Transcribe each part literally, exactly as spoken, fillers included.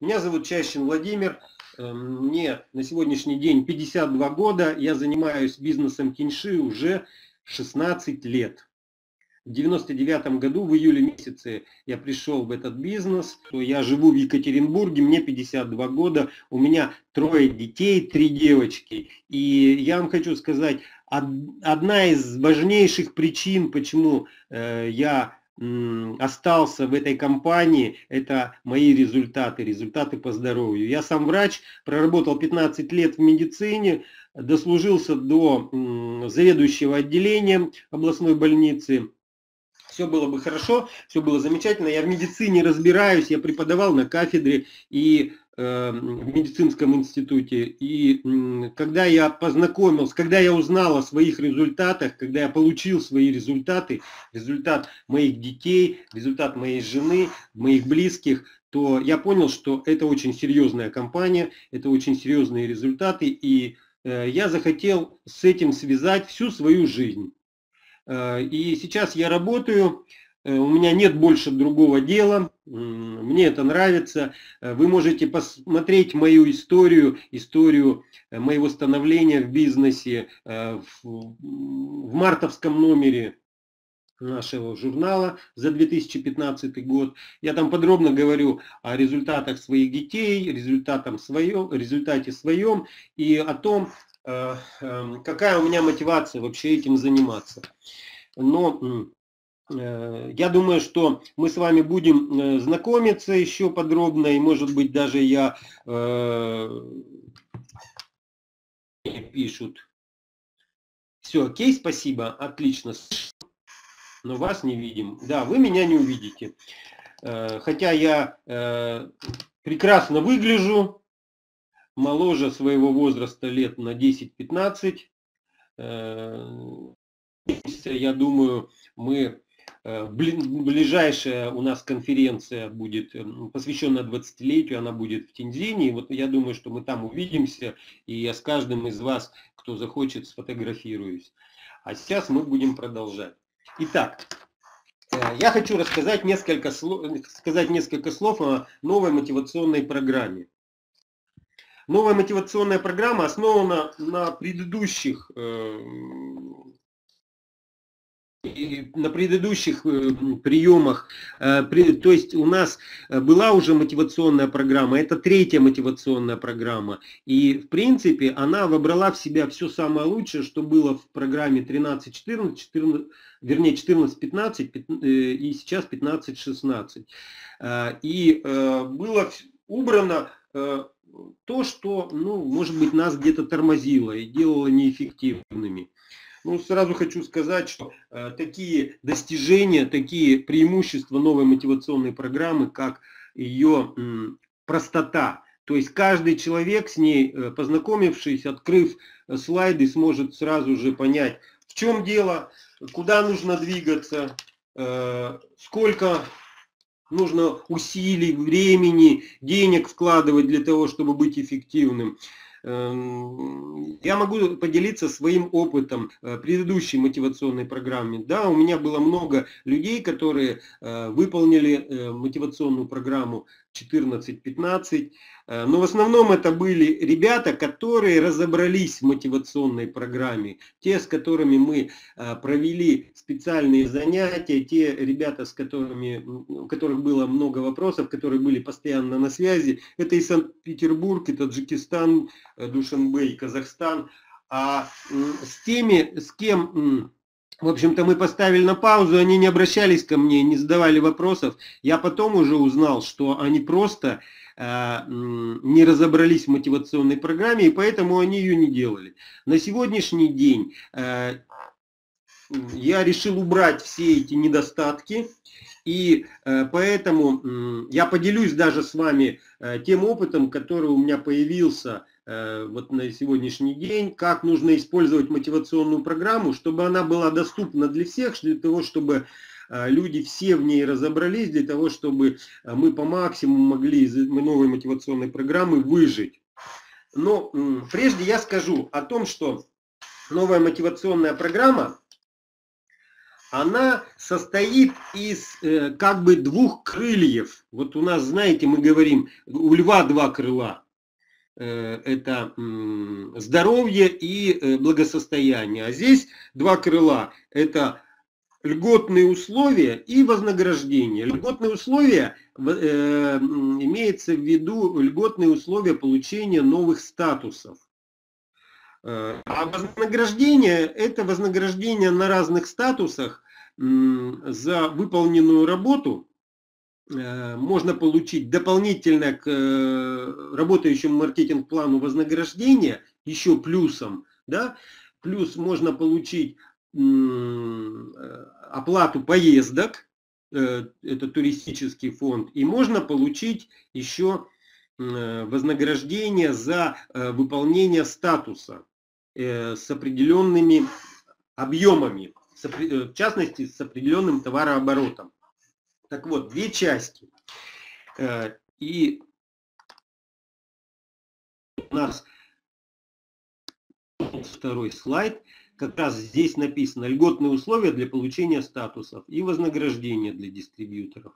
Меня зовут Чащин Владимир, мне на сегодняшний день пятьдесят два года, я занимаюсь бизнесом Тиньши уже шестнадцать лет. В девяносто девятом году, в июле месяце, я пришел в этот бизнес. Я живу в Екатеринбурге, мне пятьдесят два года, у меня трое детей, три девочки. И я вам хочу сказать, одна из важнейших причин, почему я остался в этой компании, это мои результаты, результаты по здоровью. Я сам врач, проработал пятнадцать лет в медицине, дослужился до заведующего отделением областной больницы. Все было бы хорошо, все было замечательно. Я в медицине разбираюсь, я преподавал на кафедре и э, в медицинском институте. И э, когда я познакомился, когда я узнал о своих результатах, когда я получил свои результаты, результат моих детей, результат моей жены, моих близких, то я понял, что это очень серьезная компания, это очень серьезные результаты. И э, я захотел с этим связать всю свою жизнь. И сейчас я работаю, у меня нет больше другого дела, мне это нравится. Вы можете посмотреть мою историю, историю моего становления в бизнесе в мартовском номере нашего журнала за две тысячи пятнадцатый год. Я там подробно говорю о результатах своих детей, результатам своем, результате своем и о том, какая у меня мотивация вообще этим заниматься. Но я думаю, что мы с вами будем знакомиться еще подробно, и может быть даже я пишут. Все, окей, спасибо, отлично. Но вас не видим. Да, вы меня не увидите. Хотя я прекрасно выгляжу, моложе своего возраста лет на десять-пятнадцать. Я думаю, мы ближайшая у нас конференция будет посвященная двадцатилетию, она будет в Тензине. И вот я думаю, что мы там увидимся, и я с каждым из вас, кто захочет, сфотографируюсь. А сейчас мы будем продолжать. Итак, я хочу рассказать несколько слов, сказать несколько слов о новой мотивационной программе. Новая мотивационная программа основана на предыдущих на предыдущих приемах, то есть у нас была уже мотивационная программа, это третья мотивационная программа, и в принципе она вобрала в себя все самое лучшее, что было в программе тринадцать четырнадцать, четырнадцать, вернее четырнадцать пятнадцать и сейчас пятнадцать шестнадцать. И было убрано то, что, ну, может быть, нас где-то тормозило и делало неэффективными. Ну, сразу хочу сказать, что э, такие достижения, такие преимущества новой мотивационной программы, как ее э, простота. То есть каждый человек с ней, э, познакомившись, открыв э, слайды, сможет сразу же понять, в чем дело, куда нужно двигаться, э, сколько нужно усилий, времени, денег вкладывать для того, чтобы быть эффективным. Я могу поделиться своим опытом предыдущей мотивационной программы. Да, у меня было много людей, которые выполнили мотивационную программу четырнадцать пятнадцать, но в основном это были ребята, которые разобрались в мотивационной программе, те, с которыми мы провели специальные занятия, те ребята, с которыми, у которых было много вопросов, которые были постоянно на связи. Это и Санкт-Петербург, и Таджикистан, Душанбе, и Казахстан. А с теми, с кем, в общем-то, мы поставили на паузу, они не обращались ко мне, не задавали вопросов. Я потом уже узнал, что они просто э, не разобрались в мотивационной программе, и поэтому они ее не делали. На сегодняшний день э, я решил убрать все эти недостатки, и э, поэтому э, я поделюсь даже с вами э, тем опытом, который у меня появился э, вот на сегодняшний день, как нужно использовать мотивационную программу, чтобы она была доступна для всех, для того, чтобы э, люди все в ней разобрались, для того, чтобы мы по максимуму могли из новой мотивационной программы выжить. Но э, прежде я скажу о том, что новая мотивационная программа, она состоит из э, как бы двух крыльев. Вот у нас, знаете, мы говорим, у льва два крыла. Э, это м, здоровье и э, благосостояние. А здесь два крыла. Это льготные условия и вознаграждение. Льготные условия, э, имеется в виду льготные условия получения новых статусов. А вознаграждение, это вознаграждение на разных статусах за выполненную работу. Можно получить дополнительно к работающему маркетинг-плану вознаграждение, еще плюсом, да, плюс можно получить оплату поездок, это туристический фонд, и можно получить еще вознаграждение за выполнение статуса с определенными объемами, в частности с определенным товарооборотом. Так вот, две части. И у нас второй слайд. Как раз здесь написано льготные условия для получения статусов и вознаграждения для дистрибьюторов.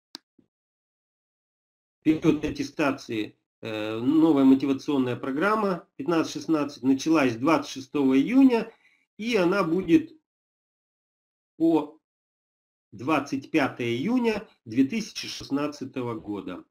Период аттестации, новая мотивационная программа пятнадцать шестнадцать началась двадцать шестого июня, и она будет по двадцать пятое июня две тысячи шестнадцатого года.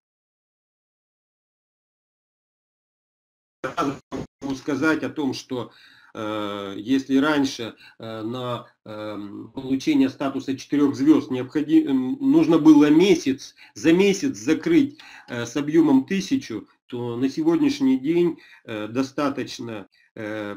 Могу сказать о том, что э, если раньше э, на э, получение статуса четырех звезд необходимо, нужно было месяц, за месяц закрыть э, с объемом тысячу, то на сегодняшний день э, достаточно э,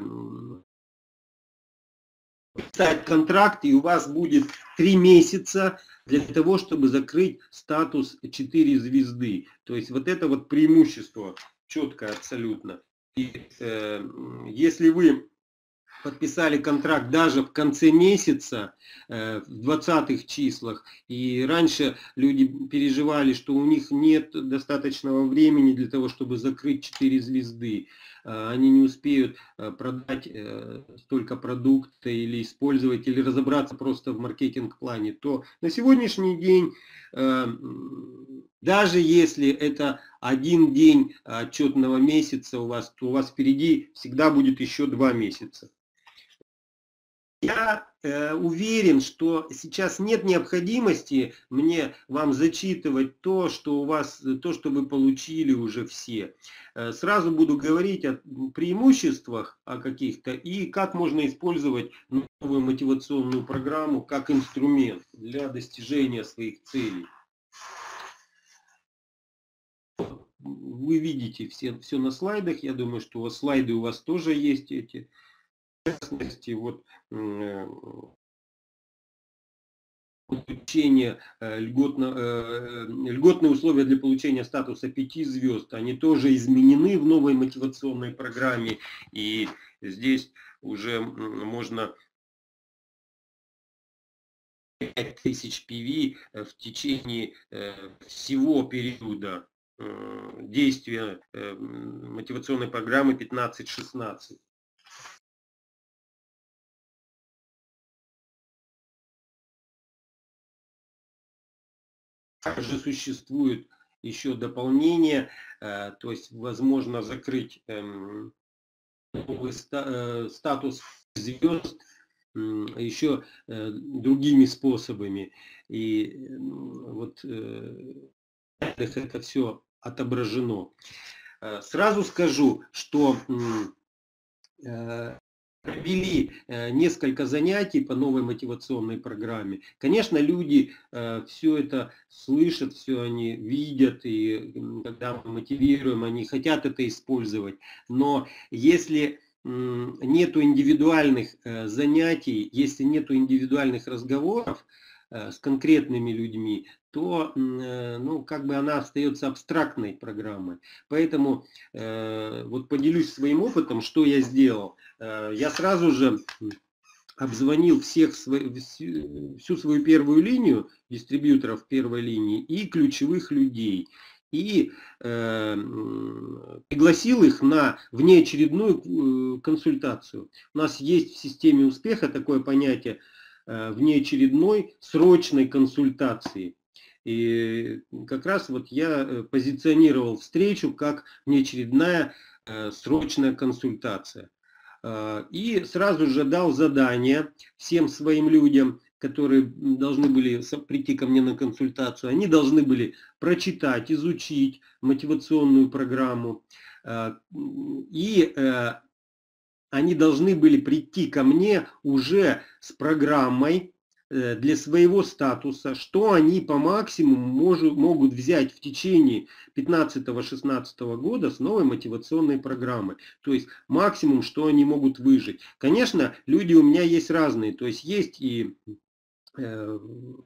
писать контракт, и у вас будет три месяца для того, чтобы закрыть статус четыре звезды. То есть вот это вот преимущество четкое абсолютно. И, э, если вы подписали контракт даже в конце месяца, э, в двадцатых числах, и раньше люди переживали, что у них нет достаточного времени для того, чтобы закрыть четыре звезды, э, они не успеют э, продать э, столько продукта или использовать, или разобраться просто в маркетинг-плане, то на сегодняшний день э, даже если это один день отчетного месяца у вас, то у вас впереди всегда будет еще два месяца. Я э, уверен, что сейчас нет необходимости мне вам зачитывать то, что у вас, то, что вы получили уже все. Э, сразу буду говорить о преимуществах о каких-то и как можно использовать новую мотивационную программу как инструмент для достижения своих целей. Вы видите все, все на слайдах. Я думаю, что у вас слайды у вас тоже есть эти. В частности, вот получение льготно, льготные условия для получения статуса пяти звезд, они тоже изменены в новой мотивационной программе. И здесь уже можно пять тысяч пи ви в течение всего периода действия мотивационной программы пятнадцать шестнадцать. Также существует еще дополнение, то есть возможно закрыть новый статус звезд еще другими способами. И вот это все отображено. Сразу скажу, что провели несколько занятий по новой мотивационной программе. Конечно, люди все это слышат, все они видят, и когда мы мотивируем, они хотят это использовать. Но если нету индивидуальных занятий, если нету индивидуальных разговоров с конкретными людьми, то ну, как бы она остается абстрактной программой. Поэтому э, вот поделюсь своим опытом, что я сделал. Э, я сразу же обзвонил всех свой, всю свою первую линию, дистрибьюторов первой линии и ключевых людей. И э, пригласил их на внеочередную консультацию. У нас есть в системе успеха такое понятие внеочередной срочной консультации. И как раз вот я позиционировал встречу как внеочередная срочная консультация. И сразу же дал задание всем своим людям, которые должны были прийти ко мне на консультацию. Они должны были прочитать, изучить мотивационную программу. И они должны были прийти ко мне уже с программой для своего статуса, что они по максимуму может, могут взять в течение пятнадцатого-шестнадцатого года с новой мотивационной программы. То есть максимум, что они могут выжить. Конечно, люди у меня есть разные. То есть есть и э,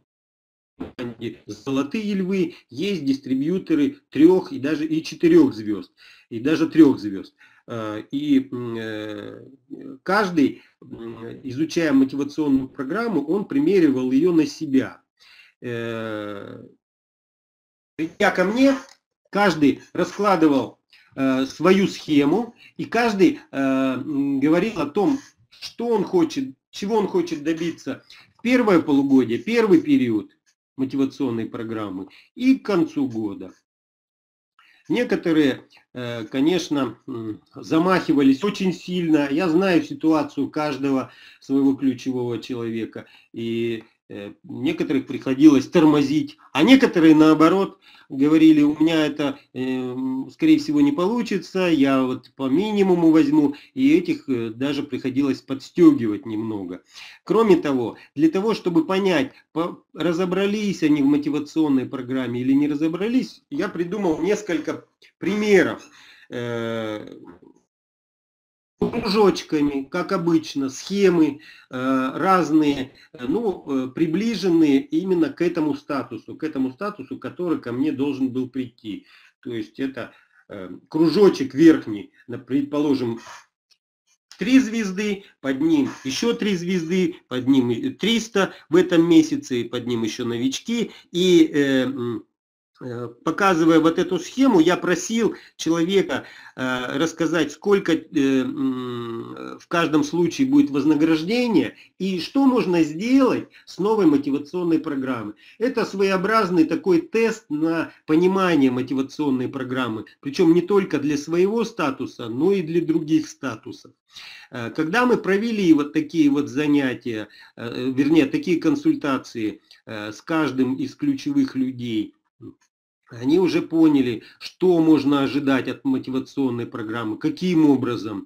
золотые львы, есть дистрибьюторы трех и даже и четырех звезд, и даже трех звезд. И каждый, изучая мотивационную программу, он примеривал ее на себя. Придя ко мне, каждый раскладывал свою схему, и каждый говорил о том, что он хочет, чего он хочет добиться в первое полугодие, первый период мотивационной программы и к концу года. Некоторые, конечно, замахивались очень сильно. Я знаю ситуацию каждого своего ключевого человека. И некоторых приходилось тормозить. А некоторые, наоборот, говорили, у меня это, скорее всего, не получится. Я вот по минимуму возьму. И этих даже приходилось подстегивать немного. Кроме того, для того, чтобы понять, разобрались они в мотивационной программе или не разобрались, я придумал несколько примеров. Кружочками, как обычно, схемы разные, ну, приближенные именно к этому статусу, к этому статусу, который ко мне должен был прийти. То есть это кружочек верхний, предположим, три звезды, под ним еще три звезды, под ним триста в этом месяце, под ним еще новички. И э, показывая вот эту схему, я просил человека э, рассказать, сколько э, в каждом случае будет вознаграждение и что можно сделать с новой мотивационной программой. Это своеобразный такой тест на понимание мотивационной программы, причем не только для своего статуса, но и для других статусов. Когда мы провели вот такие вот занятия, вернее, такие консультации с каждым из ключевых людей, они уже поняли, что можно ожидать от мотивационной программы, каким образом.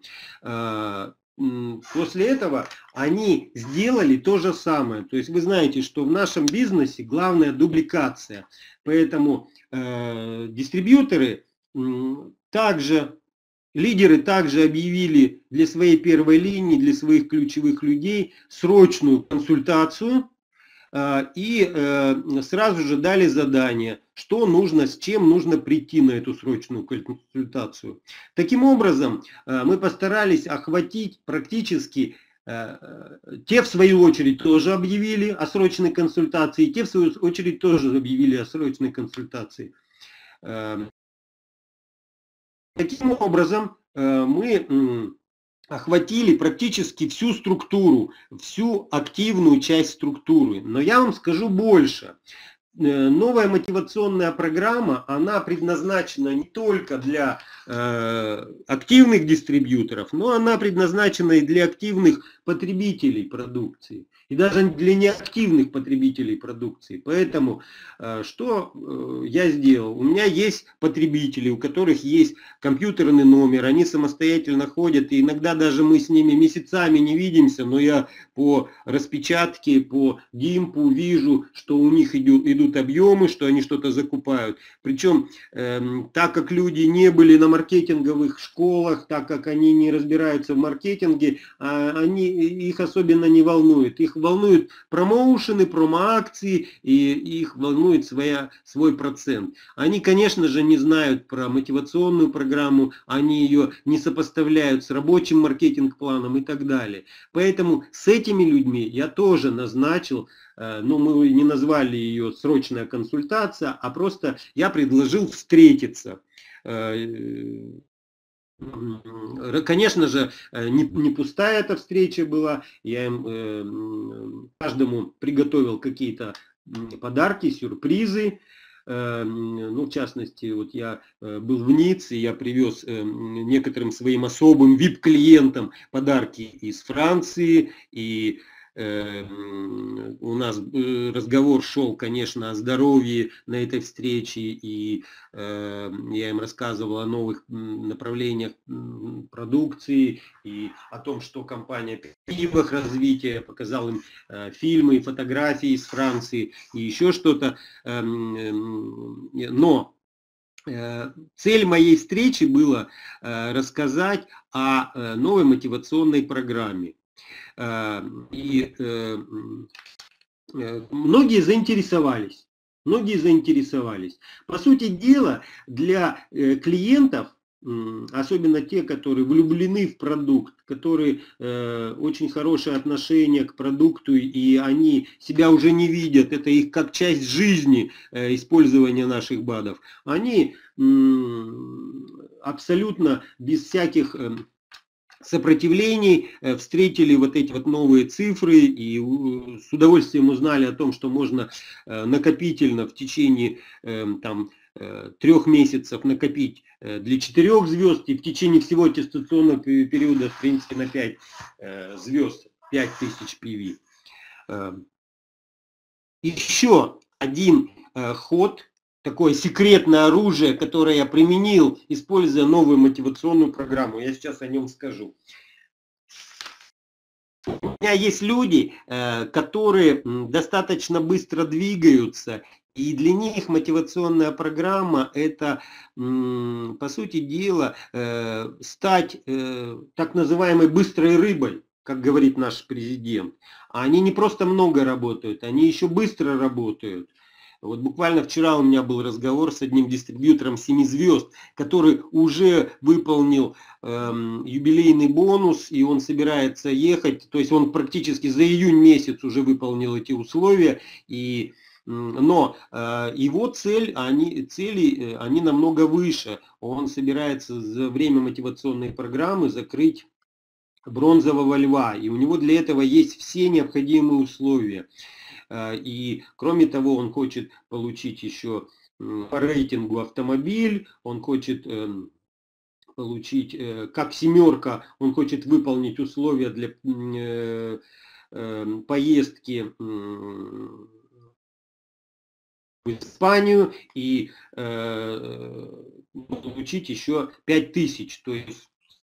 После этого они сделали то же самое. То есть вы знаете, что в нашем бизнесе главная дубликация. Поэтому э, дистрибьюторы э, также, лидеры также объявили для своей первой линии, для своих ключевых людей срочную консультацию. И сразу же дали задание, что нужно, с чем нужно прийти на эту срочную консультацию. Таким образом, мы постарались охватить практически, те в свою очередь тоже объявили о срочной консультации, те в свою очередь тоже объявили о срочной консультации. Таким образом, мы охватили практически всю структуру, всю активную часть структуры. Но я вам скажу больше. Новая мотивационная программа, она предназначена не только для э, активных дистрибьюторов, но она предназначена и для активных потребителей продукции. И даже для неактивных потребителей продукции. Поэтому э, что э, я сделал? У меня есть потребители, у которых есть компьютерный номер, они самостоятельно ходят, и иногда даже мы с ними месяцами не видимся, но я по распечатке, по гимпу вижу, что у них идут, идут объемы, что они что-то закупают. Причем, э, так как люди не были на маркетинговых школах, так как они не разбираются в маркетинге, э, они, их особенно не волнует. Их волнуют промоушены, промо-акции, и их волнует своя, свой процент. Они, конечно же, не знают про мотивационную программу, они ее не сопоставляют с рабочим маркетинг-планом и так далее. Поэтому с этими людьми я тоже назначил, но мы не назвали ее срочная консультация, а просто я предложил встретиться. Конечно же, не, не пустая эта встреча была. Я им э, каждому приготовил какие-то подарки, сюрпризы. Э, ну, в частности, вот я был в Ницце, я привез э, некоторым своим особым ви ай пи-клиентам подарки из Франции. И у нас разговор шел, конечно, о здоровье на этой встрече, и я им рассказывал о новых направлениях продукции и о том, что компания в перспективах развития, показал им фильмы и фотографии из Франции и еще что-то. Но цель моей встречи была рассказать о новой мотивационной программе. И э, многие заинтересовались. Многие заинтересовались. По сути дела, для э, клиентов, э, особенно те, которые влюблены в продукт, которые э, очень хорошее отношение к продукту, и они себя уже не видят, это их как часть жизни э, использования наших БАДов, они э, абсолютно без всяких э, сопротивлений встретили вот эти вот новые цифры и с удовольствием узнали о том, что можно накопительно в течение там, трех месяцев накопить для четырех звезд и в течение всего аттестационного периода в принципе на пять звезд, пять тысяч пи ви. Еще один ход, такое секретное оружие, которое я применил, используя новую мотивационную программу. Я сейчас о нем скажу. У меня есть люди, которые достаточно быстро двигаются, и для них мотивационная программа – это, по сути дела, стать так называемой быстрой рыбой, как говорит наш президент. Они не просто много работают, они еще быстро работают. Вот буквально вчера у меня был разговор с одним дистрибьютором семи звезд, который уже выполнил э, юбилейный бонус, и он собирается ехать, то есть он практически за июнь месяц уже выполнил эти условия, и, но э, его цель, они, цели они намного выше. Он собирается за время мотивационной программы закрыть бронзового льва, и у него для этого есть все необходимые условия. И кроме того, он хочет получить еще по рейтингу автомобиль, он хочет получить, как семерка, он хочет выполнить условия для поездки в Испанию и получить еще пять тысяч. То есть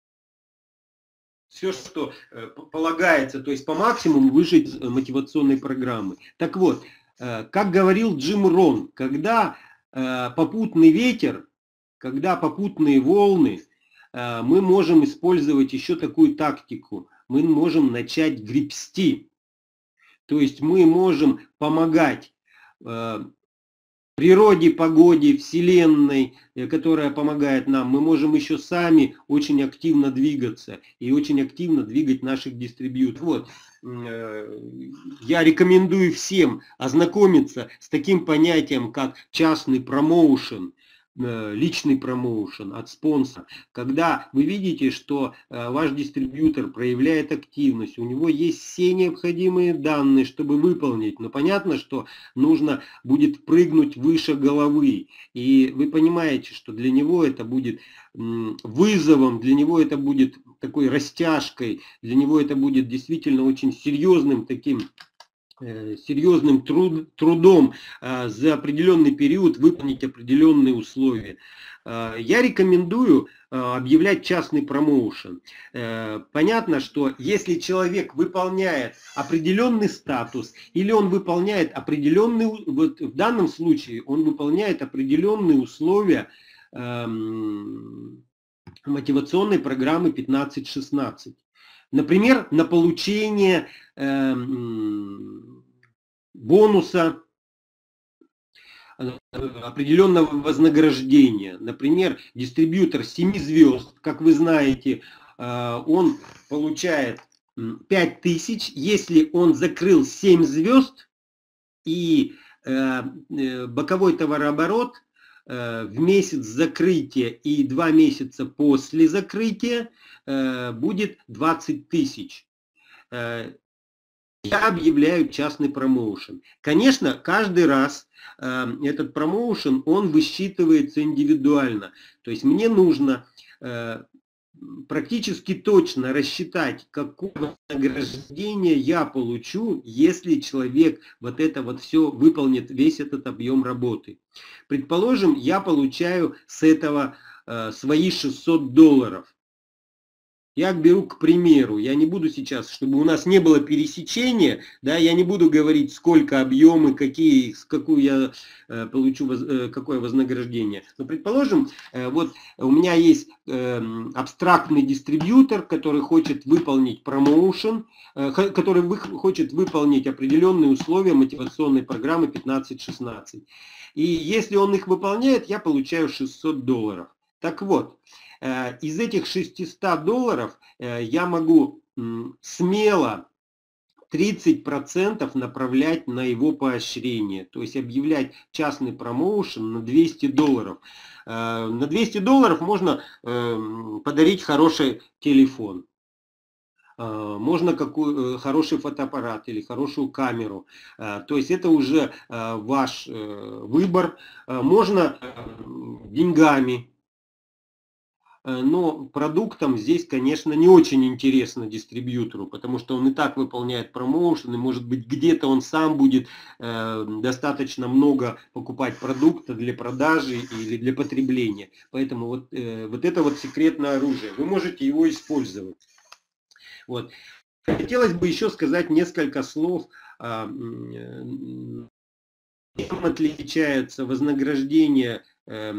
все, что полагается, то есть по максимуму выжить из мотивационной программы. Так вот, как говорил Джим Рон, когда попутный ветер, когда попутные волны, мы можем использовать еще такую тактику. Мы можем начать гребсти. То есть мы можем помогать природе, погоде, вселенной, которая помогает нам, мы можем еще сами очень активно двигаться и очень активно двигать наших дистрибьюторов. Вот. Я рекомендую всем ознакомиться с таким понятием, как частный промоушен, личный промоушен от спонсора. Когда вы видите, что ваш дистрибьютор проявляет активность, у него есть все необходимые данные, чтобы выполнить, но понятно, что нужно будет прыгнуть выше головы, и вы понимаете, что для него это будет вызовом, для него это будет такой растяжкой, для него это будет действительно очень серьезным таким серьезным труд, трудом а, за определенный период выполнить определенные условия. А, я рекомендую а, объявлять частный промоушен. А, понятно, что если человек выполняет определенный статус или он выполняет определенные, вот в данном случае он выполняет определенные условия а, мотивационной программы пятнадцать шестнадцать. Например, на получение э, бонуса, определенного вознаграждения. Например, дистрибьютор семи звезд, как вы знаете, э, он получает пять тысяч, если он закрыл семь звезд и э, боковой товарооборот в месяц закрытия и два месяца после закрытия будет двадцать тысяч. Я объявляю частный промоушен. Конечно, каждый раз этот промоушен, он высчитывается индивидуально. То есть мне нужно практически точно рассчитать, какое вознаграждение я получу, если человек вот это вот все выполнит, весь этот объем работы. Предположим, я получаю с этого э, свои шестьсот долларов. Я беру к примеру, я не буду сейчас, чтобы у нас не было пересечения, да, я не буду говорить, сколько объемы, какие, какую я э, получу, воз, э, какое вознаграждение. Но предположим, э, вот у меня есть э, абстрактный дистрибьютор, который хочет выполнить промоушен, э, который вы, хочет выполнить определенные условия мотивационной программы пятнадцать шестнадцать. И если он их выполняет, я получаю шестьсот долларов. Так вот, из этих шестисот долларов я могу смело тридцать процентов направлять на его поощрение. То есть объявлять частный промоушен на двести долларов. На двести долларов можно подарить хороший телефон. Можно какой, хороший фотоаппарат или хорошую камеру. То есть это уже ваш выбор. Можно деньгами. Но продуктом здесь, конечно, не очень интересно дистрибьютору, потому что он и так выполняет промоушен, и может быть где-то он сам будет э, достаточно много покупать продукта для продажи или для потребления. Поэтому вот, э, вот это вот секретное оружие, вы можете его использовать. Вот. Хотелось бы еще сказать несколько слов, э, чем отличается вознаграждение э,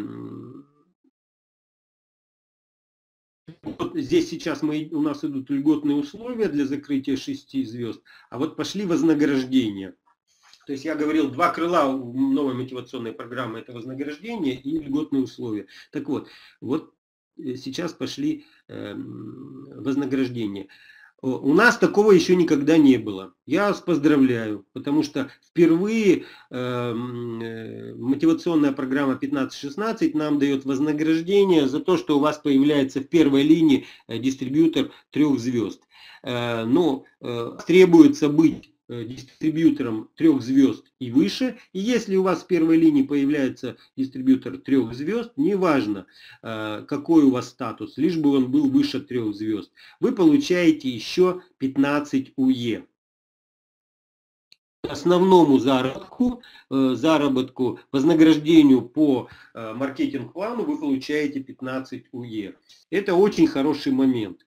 Вот здесь сейчас мы, у нас идут льготные условия для закрытия шести звезд, а вот пошли вознаграждения. То есть я говорил, два крыла новой мотивационной программы — это вознаграждение и льготные условия. Так вот, вот сейчас пошли э, вознаграждения. У нас такого еще никогда не было. Я вас поздравляю, потому что впервые э, мотивационная программа пятнадцать шестнадцать нам дает вознаграждение за то, что у вас появляется в первой линии дистрибьютор трех звезд. Э, но э, требуется быть дистрибьютором трех звезд и выше. И если у вас в первой линии появляется дистрибьютор трех звезд, неважно какой у вас статус, лишь бы он был выше трех звезд, вы получаете еще пятнадцать У Е. Основному заработку, заработку, вознаграждению по маркетинг-плану вы получаете пятнадцать У Е. Это очень хороший момент.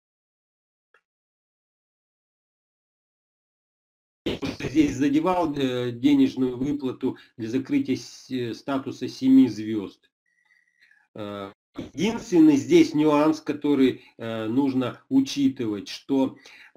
Здесь задевал денежную выплату для закрытия статуса семи звезд. Единственный здесь нюанс, который нужно учитывать, что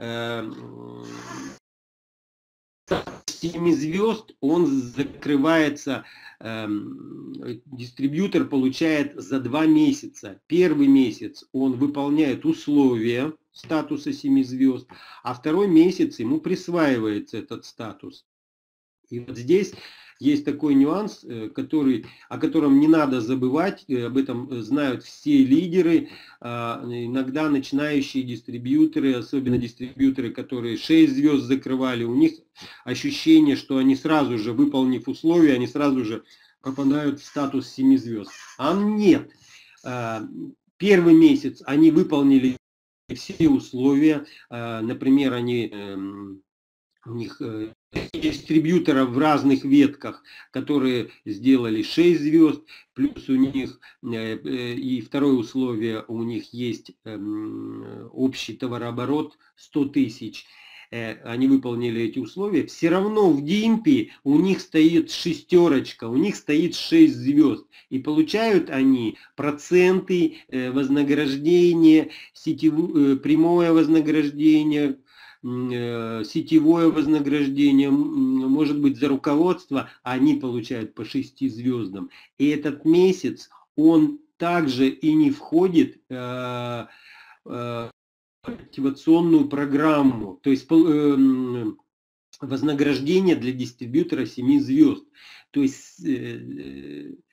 семи звезд он закрывается, дистрибьютор получает за два месяца. Первый месяц он выполняет условия статуса семи звезд, а второй месяц ему присваивается этот статус. И вот здесь есть такой нюанс, который, о котором не надо забывать, об этом знают все лидеры, иногда начинающие дистрибьюторы, особенно дистрибьюторы, которые шесть звезд закрывали, у них ощущение, что они сразу же, выполнив условия, они сразу же попадают в статус семи звезд. А нет. Первый месяц они выполнили все условия, например, они, у них дистрибьюторов в разных ветках, которые сделали шесть звезд, плюс у них и второе условие, у них есть общий товарооборот сто тысяч. Они выполнили эти условия, все равно в Димпе у них стоит шестерочка, у них стоит шесть звезд. И получают они проценты, вознаграждение, сетевое, прямое вознаграждение, сетевое вознаграждение, может быть за руководство, они получают по шести звездам. И этот месяц он также и не входит э, э, мотивационную программу, то есть э, вознаграждение для дистрибьютора семи звезд. То есть, э,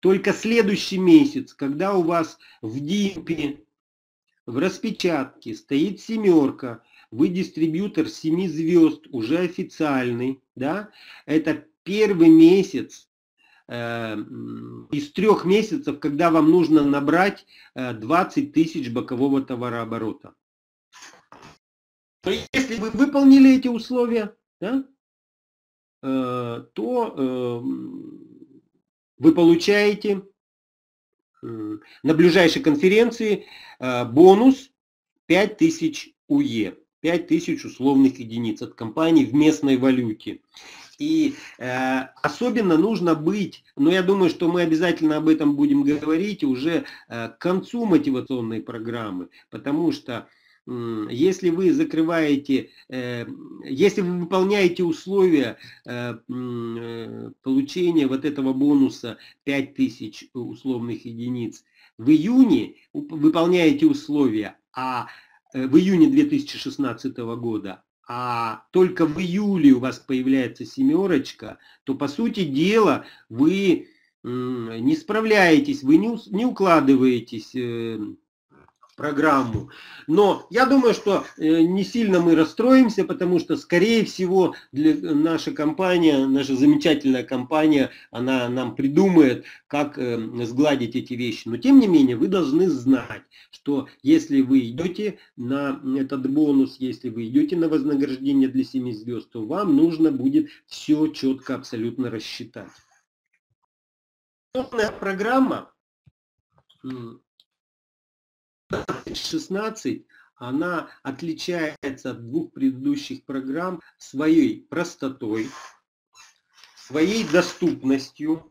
только следующий месяц, когда у вас в ДИПе, в распечатке стоит семерка, вы дистрибьютор семи звезд, уже официальный, да, это первый месяц э, из трех месяцев, когда вам нужно набрать э, двадцать тысяч бокового товарооборота. То есть, если вы выполнили эти условия, да, э, то э, вы получаете э, на ближайшей конференции э, бонус пять тысяч УЕ, пять тысяч условных единиц от компании в местной валюте. И э, особенно нужно быть, но я думаю, что мы обязательно об этом будем говорить уже э, к концу мотивационной программы, потому что э, если вы закрываете, э, если вы выполняете условия э, э, получения вот этого бонуса пять тысяч условных единиц в июне, выполняете условия, а в июне две тысячи шестнадцатого года, а только в июле у вас появляется семерочка, то по сути дела вы не справляетесь, вы не, не укладываетесь в программу. Но я думаю, что не сильно мы расстроимся, потому что, скорее всего, для, наша компания, наша замечательная компания, она нам придумает, как э, сгладить эти вещи. Но тем не менее, вы должны знать, что если вы идете на этот бонус, если вы идете на вознаграждение для семи звезд, то вам нужно будет все четко абсолютно рассчитать. Программа шестнадцать, она отличается от двух предыдущих программ своей простотой, своей доступностью,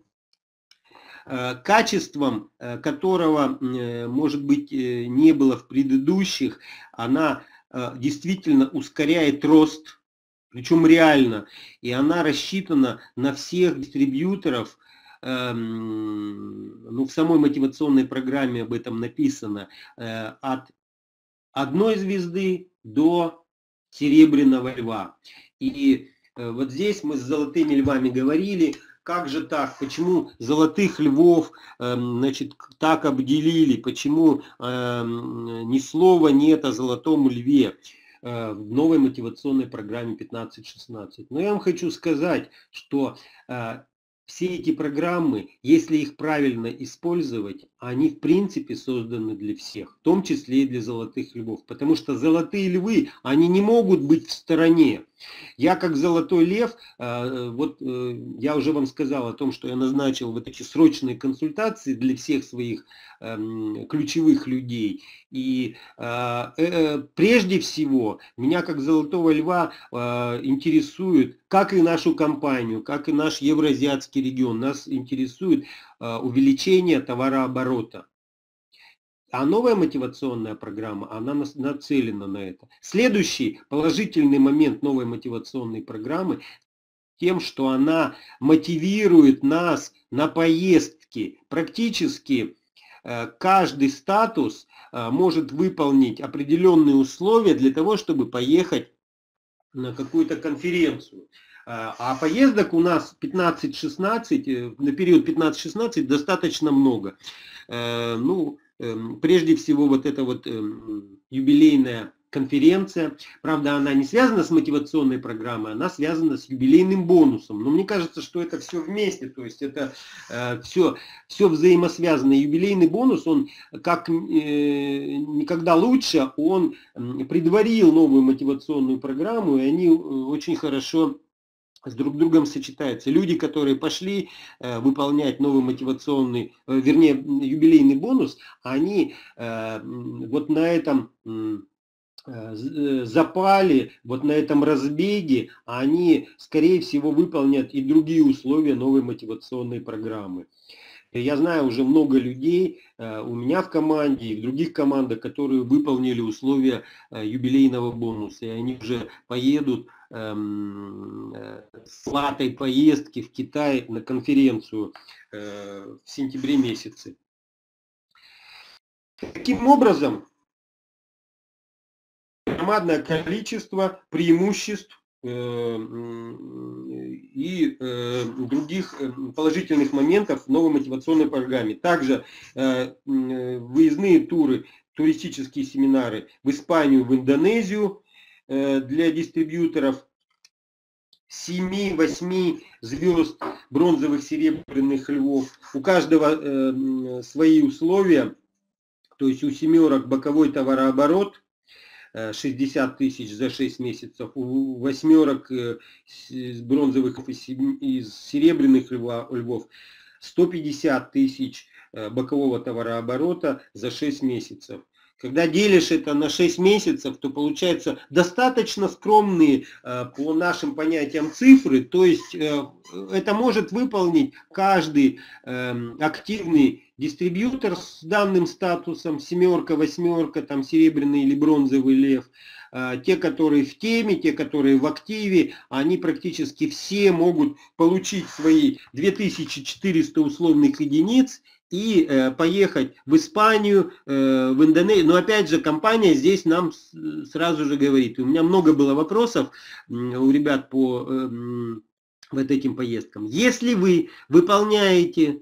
качеством которого, может быть, не было в предыдущих. Она действительно ускоряет рост, причем реально, и она рассчитана на всех дистрибьюторов. Ну, в самой мотивационной программе об этом написано, от одной звезды до серебряного льва. И вот здесь мы с золотыми львами говорили, как же так, почему золотых львов, значит, так обделили, почему ни слова нет о золотом льве в новой мотивационной программе пятнадцать шестнадцать. Но я вам хочу сказать, что все эти программы, если их правильно использовать, они в принципе созданы для всех, в том числе и для золотых львов. Потому что золотые львы, они не могут быть в стороне. Я как золотой лев, вот я уже вам сказал о том, что я назначил вот эти срочные консультации для всех своих ключевых людей. И прежде всего меня как золотого льва интересует, как и нашу компанию, как и наш евроазиатский регион, нас интересует увеличение товарооборота. А новая мотивационная программа, она нацелена на это. Следующий положительный момент новой мотивационной программы тем, что она мотивирует нас на поездки. Практически каждый статус может выполнить определенные условия для того, чтобы поехать на какую-то конференцию. А поездок у нас пятнадцать шестнадцать, на период пятнадцать шестнадцать достаточно много. Ну, прежде всего вот эта вот юбилейная конференция, правда она не связана с мотивационной программой, она связана с юбилейным бонусом. Но мне кажется, что это все вместе, то есть это все, все взаимосвязано. Юбилейный бонус, он как никогда лучше, он предварил новую мотивационную программу, и они очень хорошо с друг другом сочетаются. Люди, которые пошли э, выполнять новый мотивационный, э, вернее, юбилейный бонус, они э, вот на этом э, запале, вот на этом разбеге, они, скорее всего, выполнят и другие условия новой мотивационной программы. Я знаю уже много людей э, у меня в команде и в других командах, которые выполнили условия э, юбилейного бонуса, и они уже поедут с платой поездки в Китай на конференцию в сентябре месяце. Таким образом, громадное количество преимуществ и э, других положительных моментов в новой мотивационной программе. Также э, выездные туры, туристические семинары в Испанию, в Индонезию э, для дистрибьюторов, семи-восьми звезд, бронзовых, серебряных львов. У каждого э, свои условия. То есть у семерок боковой товарооборот шестьдесят тысяч за шесть месяцев, у восьмерок бронзовых и серебряных львов сто пятьдесят тысяч бокового товарооборота за шесть месяцев. Когда делишь это на шесть месяцев, то получается достаточно скромные по нашим понятиям цифры, то есть это может выполнить каждый активный дистрибьютор с данным статусом, семерка, восьмерка, там серебряный или бронзовый лев. Те, которые в теме, те, которые в активе, они практически все могут получить свои две тысячи четыреста условных единиц и э, поехать в Испанию, э, в Индонезию. Но опять же, компания здесь нам сразу же говорит. У меня много было вопросов э, у ребят по э, вот этим поездкам. Если вы выполняете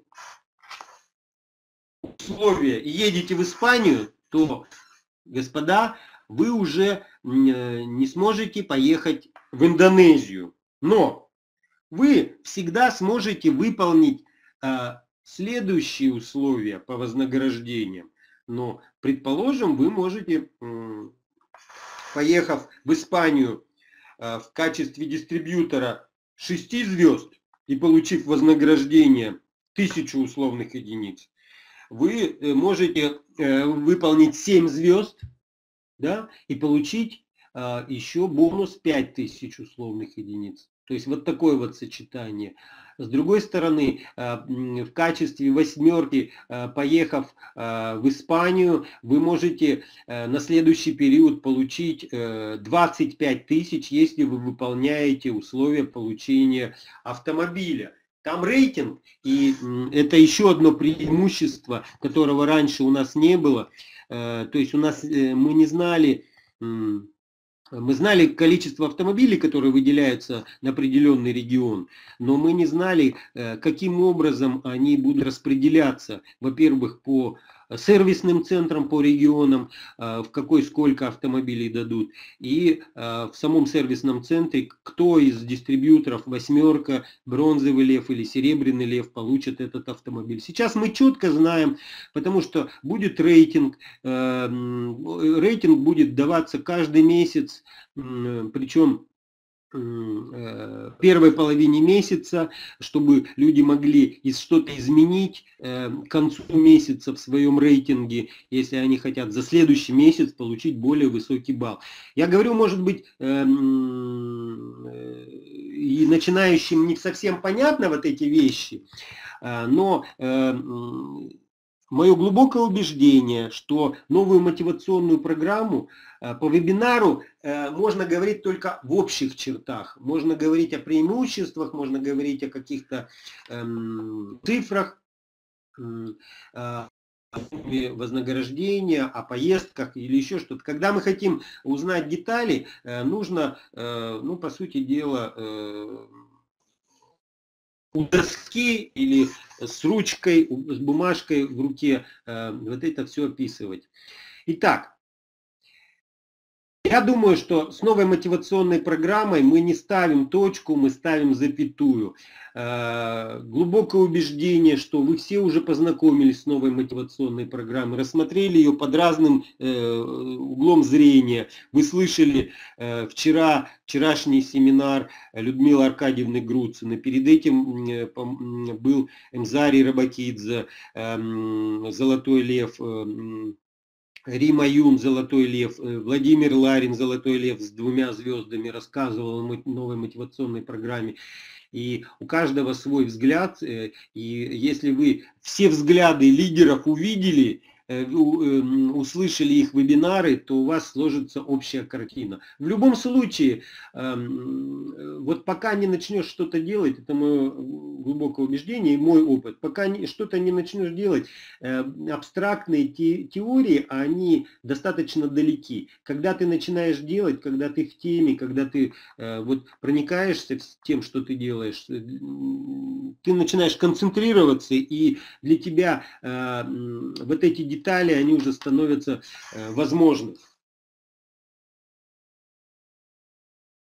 условия и едете в Испанию, то, господа, вы уже не сможете поехать в Индонезию. Но вы всегда сможете выполнить а, следующие условия по вознаграждениям. Но, предположим, вы можете, поехав в Испанию а, в качестве дистрибьютора шести звезд и получив вознаграждение тысячу условных единиц, вы можете э, выполнить семь звезд, да, и получить э, еще бонус пять тысяч условных единиц. То есть вот такое вот сочетание. С другой стороны, э, в качестве восьмерки, э, поехав э, в Испанию, вы можете э, на следующий период получить э, двадцать пять тысяч, если вы выполняете условия получения автомобиля. Там рейтинг, и это еще одно преимущество, которого раньше у нас не было. То есть у нас мы не знали, мы знали количество автомобилей, которые выделяются на определенный регион, но мы не знали, каким образом они будут распределяться. Во-первых, по сервисным центрам, по регионам, в какой сколько автомобилей дадут. И в самом сервисном центре, кто из дистрибьюторов, восьмерка, бронзовый лев или серебряный лев, получит этот автомобиль. Сейчас мы четко знаем, потому что будет рейтинг. Рейтинг будет даваться каждый месяц, причем в первой половине месяца, чтобы люди могли что-то изменить к концу месяца в своем рейтинге, если они хотят за следующий месяц получить более высокий балл. Я говорю, может быть, и начинающим не совсем понятно вот эти вещи, но мое глубокое убеждение, что новую мотивационную программу по вебинару можно говорить только в общих чертах. Можно говорить о преимуществах, можно говорить о каких-то эм, цифрах, э, о вознаграждения, о поездках или еще что-то. Когда мы хотим узнать детали, э, нужно, э, ну, по сути дела, э, у доски или с ручкой, с бумажкой в руке э, вот это все описывать. Итак, я думаю, что с новой мотивационной программой мы не ставим точку, мы ставим запятую. Э, глубокое убеждение, что вы все уже познакомились с новой мотивационной программой, рассмотрели ее под разным э, углом зрения. Вы слышали э, вчера, вчерашний семинар Людмилы Аркадьевны Груцины. Перед этим э, был Эмзарий Рабакидзе, э, Золотой лев, э, Рима Юн, Золотой лев, Владимир Ларин, Золотой лев с двумя звездами, рассказывал о новой мотивационной программе. И у каждого свой взгляд. И если вы все взгляды лидеров увидели, услышали их вебинары, то у вас сложится общая картина. В любом случае, вот пока не начнешь что-то делать, это мое глубокое убеждение и мой опыт, пока что-то не начнешь делать, абстрактные теории, они достаточно далеки. Когда ты начинаешь делать, когда ты в теме, когда ты вот проникаешься тем, что ты делаешь, ты начинаешь концентрироваться, и для тебя вот эти детали, они уже становятся возможны.